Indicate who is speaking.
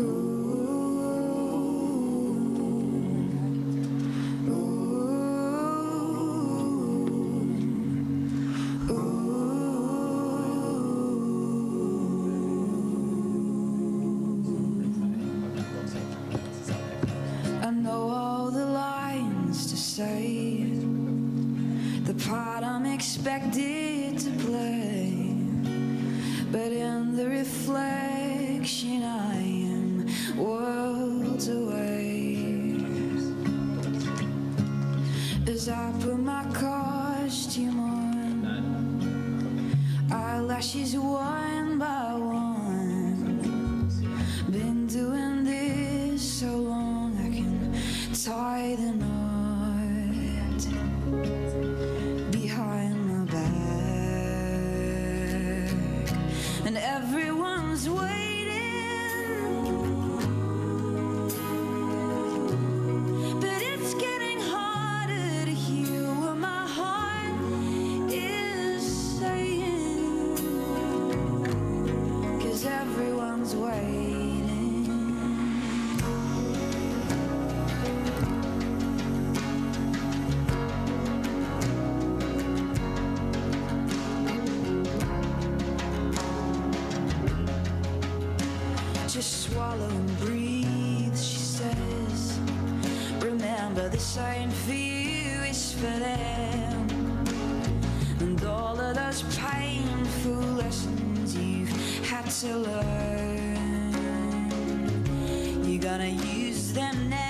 Speaker 1: I know all the lines to say, the part I'm expected to play, but in the reflection I am worlds away. As I put my costume on, eyelashes one by one. Been doing this so long I can tie the knot behind my back, and everyone's waiting, but it's getting harder to hear what my heart is saying, 'cause everyone's waiting. Just swallow and breathe, she says. Remember, this ain't for you, it's for them. And all of those painful lessons you've had to learn, you're gonna use them now.